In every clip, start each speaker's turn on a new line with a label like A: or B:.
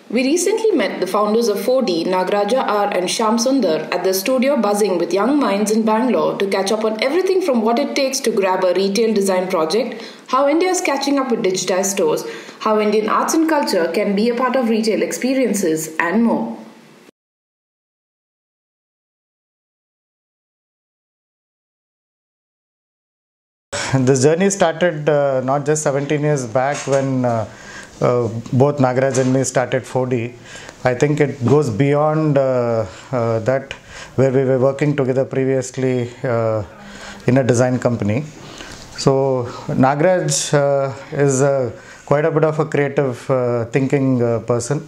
A: We recently met the founders of 4D, Nagaraja R and Shyam Sundar, at the studio buzzing with young minds in Bangalore to catch up on everything from what it takes to grab a retail design project, how India is catching up with digitized stores, how Indian arts and culture can be a part of retail experiences, and more.
B: This journey started not just 17 years back when both Nagaraj and me started 4D. I think it goes beyond that, where we were working together previously in a design company. So Nagaraj is quite a bit of a creative thinking person.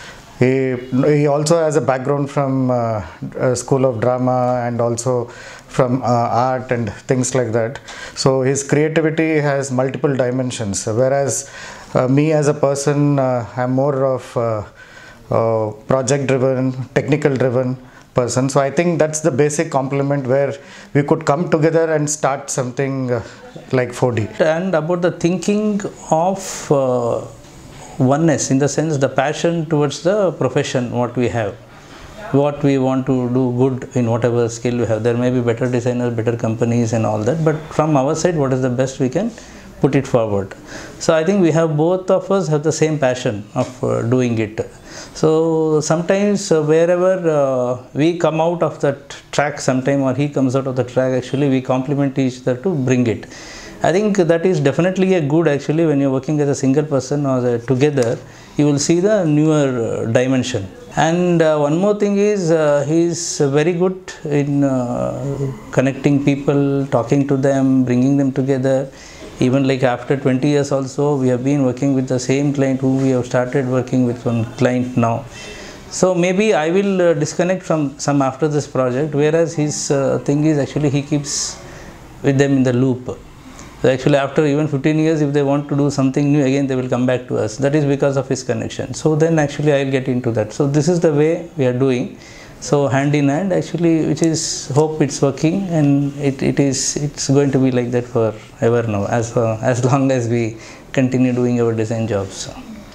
B: He also has a background from School of Drama and also from art and things like that. So his creativity has multiple dimensions, whereas me as a person, I'm more of project driven, technical driven person. So I think that's the basic complement where we could come together and start something like 4D.
C: And about the thinking of oneness, in the sense the passion towards the profession what we have, what we want to do good in whatever skill we have. There may be better designers, better companies and all that, but from our side what is the best we can put it forward. So I think we have, both of us have the same passion of doing it. So sometimes wherever we come out of that track sometime, or he comes out of the track, actually we complement each other to bring it. I think that is definitely a good, actually, when you're working as a single person or together, you will see the newer dimension. And one more thing is, he is very good in connecting people, talking to them, bringing them together. Even like after 20 years also, we have been working with the same client who we have started working with one client now. So maybe I will disconnect from some after this project, whereas his thing is actually he keeps with them in the loop. So actually after even 15 years, if they want to do something new, again they will come back to us. That is because of his connection. So then actually I will get into that. So this is the way we are doing. So hand in hand, actually, which is, hope it's working, and it's going to be like that forever now, as long as we continue doing our design jobs.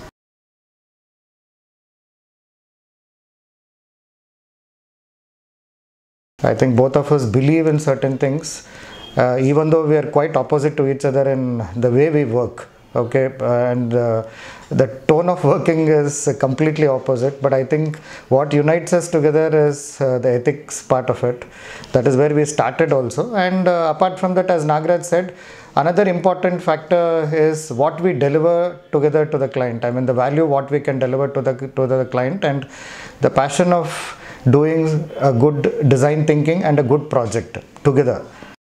B: I think both of us believe in certain things, even though we are quite opposite to each other in the way we work. Okay, and the tone of working is completely opposite, but I think what unites us together is the ethics part of it. That is where we started also. And apart from that, as Nagaraj said, another important factor is what we deliver together to the client. I mean, the value what we can deliver to the client, and the passion of doing a good design thinking and a good project together.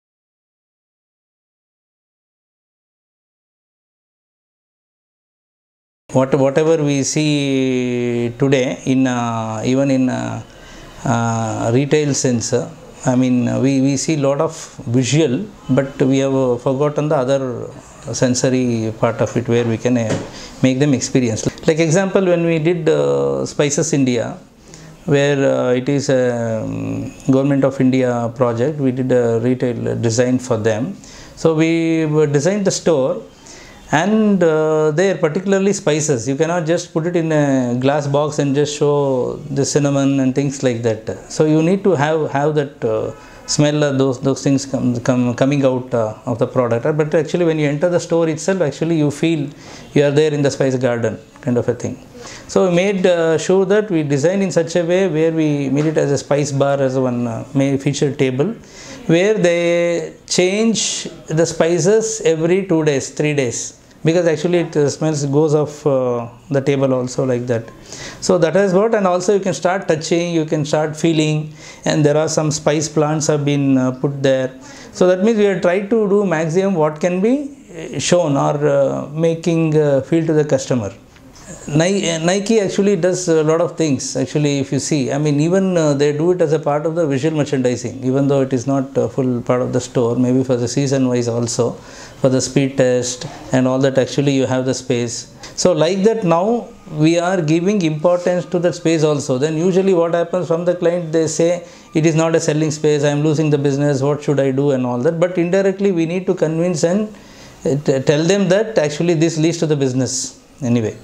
C: Whatever we see today in even in retail sense, I mean, we see a lot of visual, but we have forgotten the other sensory part of it, where we can make them experience. Like example, when we did Spices India, where it is a Government of India project, we did a retail design for them. So we designed the store. And there, particularly spices, you cannot just put it in a glass box and just show the cinnamon and things like that. So you need to have that smell of those things coming out of the product. But actually, when you enter the store itself, actually you feel you are there in the spice garden, kind of a thing. So we made sure that we designed in such a way where we made it as a spice bar, as one featured table, where they change the spices every 2 days, 3 days. Because actually it smells goes off the table also, like that. So that is what, and also you can start touching, you can start feeling, and there are some spice plants have been put there. So that means we are trying to do maximum what can be shown or making feel to the customer. Nike actually does a lot of things, actually, if you see. I mean, even they do it as a part of the visual merchandising, even though it is not a full part of the store, maybe for the season wise also, for the speed test and all that, actually you have the space. So like that, now we are giving importance to that space also. Then usually what happens from the client, they say it is not a selling space, I am losing the business, what should I do and all that. But indirectly we need to convince and tell them that actually this leads to the business anyway.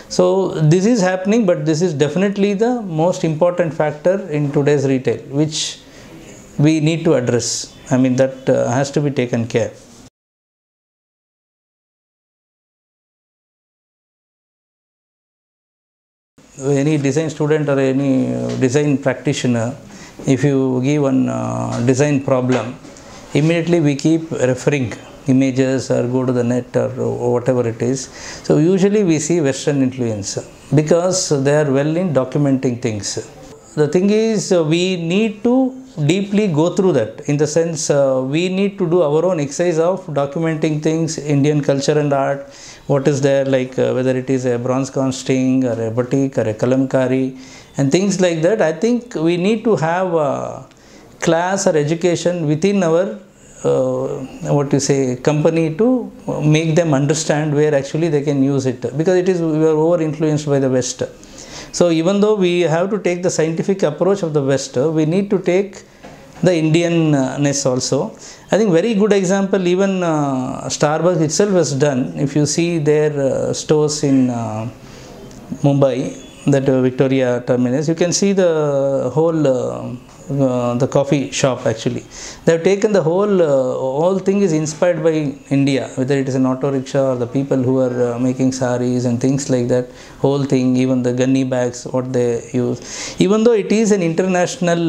C: So this is happening, but this is definitely the most important factor in today's retail, which we need to address. I mean, that has to be taken care. Any design student or any design practitioner, if you give one design problem, immediately we keep referring images or go to the net or whatever it is. So usually we see Western influence because they are well in documenting things. The thing is, we need to deeply go through that, in the sense we need to do our own exercise of documenting things, Indian culture and art, what is there, like whether it is a bronze casting or a batik or a kalamkari and things like that. I think we need to have a class or education within our company to make them understand where actually they can use it, because it is, we are over influenced by the West. So even though we have to take the scientific approach of the West, we need to take the Indianness also. I think very good example, even Starbucks itself has done. If you see their stores in Mumbai, that Victoria Terminus, you can see the whole the coffee shop actually. They have taken the whole thing is inspired by India, whether it is an auto rickshaw or the people who are making saris and things like that. Whole thing, even the gunny bags, what they use. Even though it is an international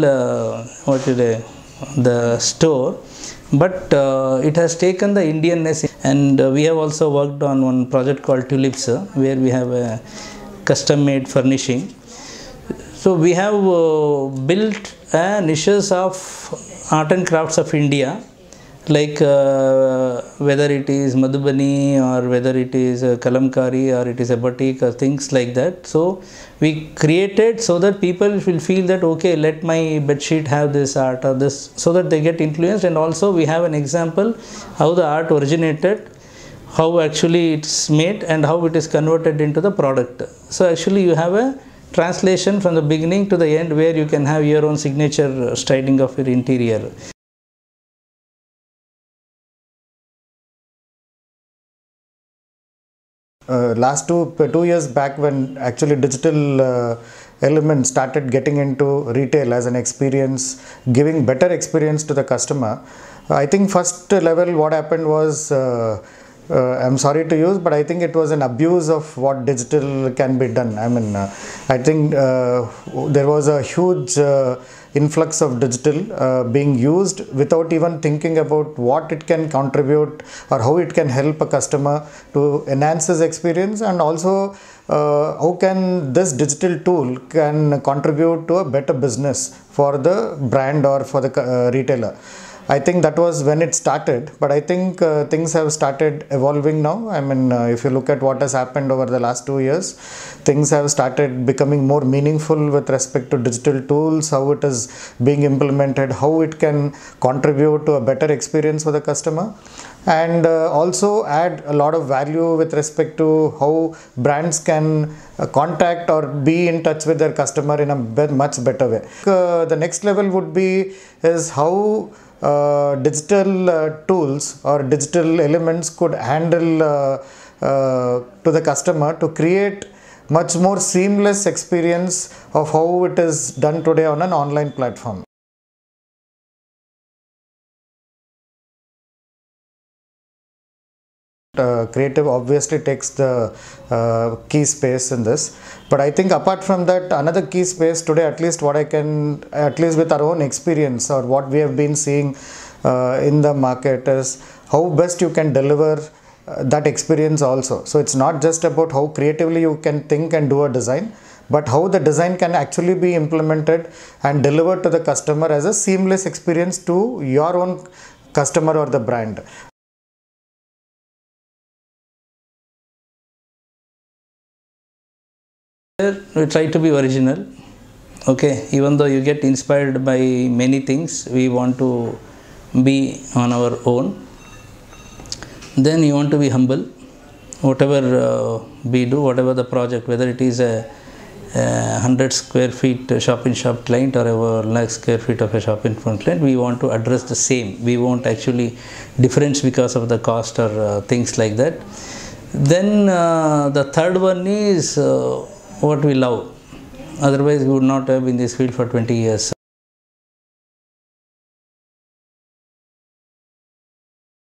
C: the store, but it has taken the Indianness. And we have also worked on one project called Tulips, where we have a custom made furnishing. So we have built niches of art and crafts of India, like whether it is Madhubani or whether it is Kalamkari or it is a batik or things like that. So we created so that people will feel that, okay, let my bedsheet have this art or this, so that they get influenced. And also we have an example how the art originated, how actually it's made and how it is converted into the product. So actually you have a translation from the beginning to the end, where you can have your own signature styling of your interior.
B: Last two years back, when actually digital elements started getting into retail as an experience, giving better experience to the customer, I think first level what happened was, I'm sorry to use, but I think it was an abuse of what digital can be done. I mean, I think there was a huge influx of digital being used without even thinking about what it can contribute or how it can help a customer to enhance his experience, and also how can this digital tool can contribute to a better business for the brand or for the retailer. I think that was when it started, but I think things have started evolving now. I mean, if you look at what has happened over the last 2 years, things have started becoming more meaningful with respect to digital tools, how it is being implemented, how it can contribute to a better experience for the customer, and also add a lot of value with respect to how brands can contact or be in touch with their customer in a much better way. The next level would be is how digital tools or digital elements could handle to the customer to create much more seamless experience of how it is done today on an online platform. Creative obviously takes the key space in this, but I think apart from that, another key space today, at least what I can, at least with our own experience or what we have been seeing in the market, is how best you can deliver that experience also. So it's not just about how creatively you can think and do a design, but how the design can actually be implemented and delivered to the customer as a seamless experience to your own customer or the brand.
C: We try to be original, okay, even though you get inspired by many things, we want to be on our own. Then you want to be humble, whatever we do, whatever the project, whether it is a 100 square feet shop-in-shop client or a 1 lakh square feet of a shop-in-front client, we want to address the same. We won't actually difference because of the cost or things like that. Then the third one is what we love. Otherwise, we would not have been in this field for 20 years.